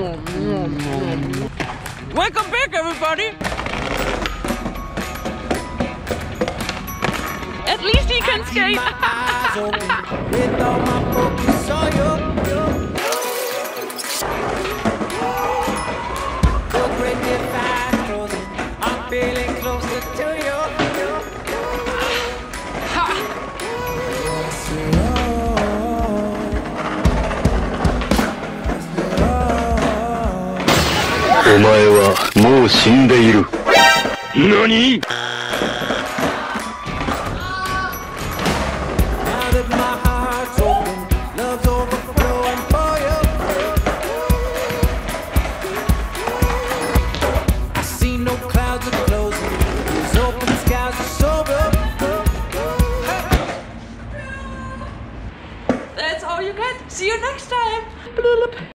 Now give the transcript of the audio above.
Welcome back, everybody! At least he can skate! I'm feeling closer to you. お前はもう死んでいる。何？